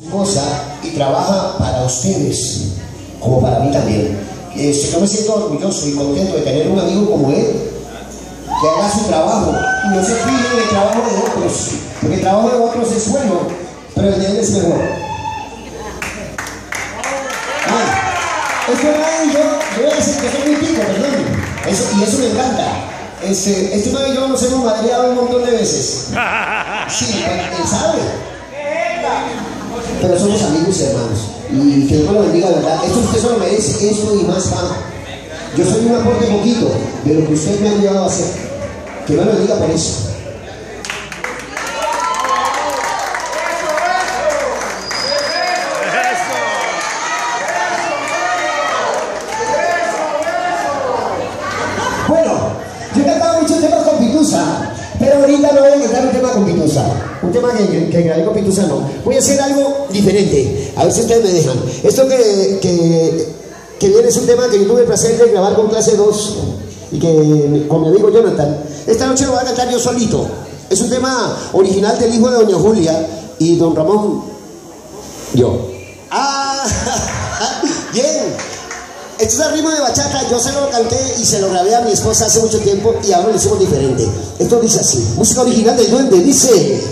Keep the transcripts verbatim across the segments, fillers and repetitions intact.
cosa y trabaja para ustedes, como para mí también. Este, yo me siento orgulloso y contento de tener un amigo como él, que haga su trabajo y no se fije en el trabajo de otros, porque el trabajo de otros es bueno, pero el de él es mejor. Ah, es verdad, yo, yo voy a decir que soy muy pico, perdón, eso, y eso me encanta. Este, este man y yo nos hemos madreado un montón de veces. Sí, él sabe. Pero somos amigos y hermanos. Y que Dios me lo bendiga, ¿verdad? Esto usted solo merece, esto y más va. Yo soy un aporte poquito de lo que usted me ha ayudado a hacer. Que Dios me lo bendiga por eso. Bueno, yo he cantado muchos temas con Pituza, pero ahorita no voy a cantar un tema con Pituza. Un tema que, que grabé con Pituza no. Voy a hacer algo diferente. A ver si ustedes me dejan. Esto que, que, que viene es un tema que yo tuve el placer de grabar con clase dos y que con mi amigo Jonathan. Esta noche lo voy a cantar yo solito. Es un tema original del hijo de doña Julia y don Ramón. Yo. Ah, bien. Esto es el ritmo de bachata. Yo se lo canté y se lo grabé a mi esposa hace mucho tiempo y ahora lo hicimos diferente. Esto dice así. Música original del Duende. Dice...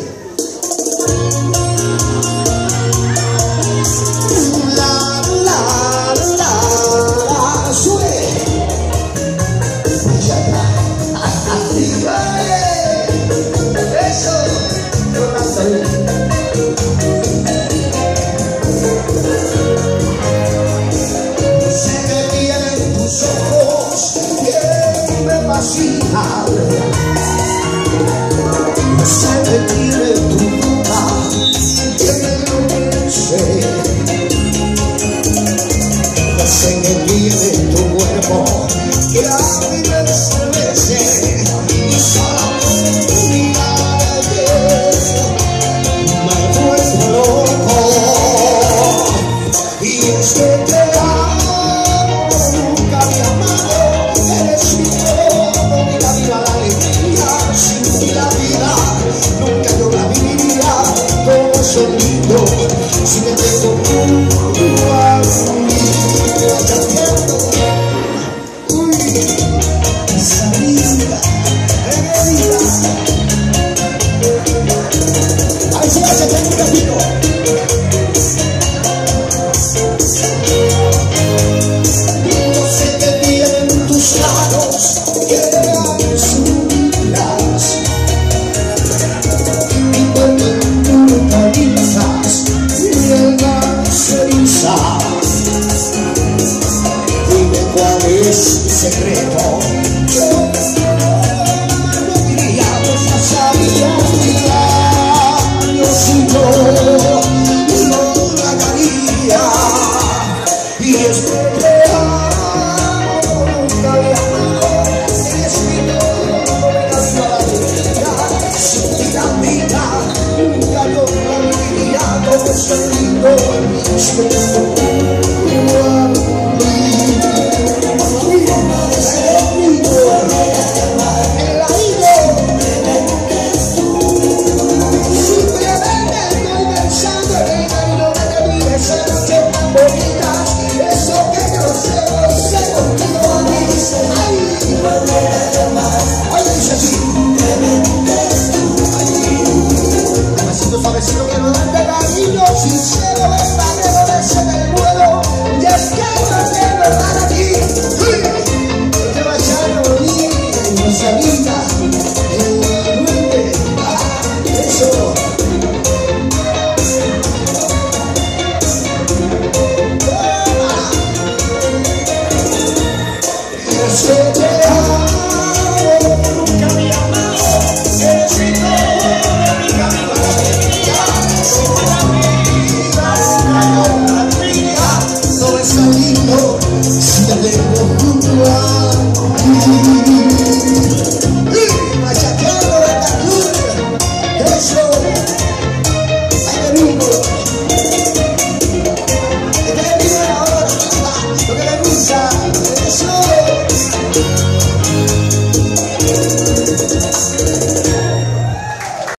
se detiene tu boca, tiene lo que sé, sé que tiene tu cuerpo, que a mí me estremece, y solamente mirarte me vuelve loco, y es que te amo, nunca me he amado, eres mi todo, mi la vida, la alegría, sin ti la vida nunca yo la viviría, todo solito, si me tengo junto a mí, chateando, uy, esa vida, querida, a ver si va a chatear un ratito. No sé qué tienen tus lados, que han subidas, dime cuál es tu secreto. Yo no diría, pues no sabía años y yo no la daría. Y es que te amo, nunca me he amado, eres mi todo, me cambio la alegría. Sin ti la vida, nunca yo la viviría, todo es lindo, si me tengo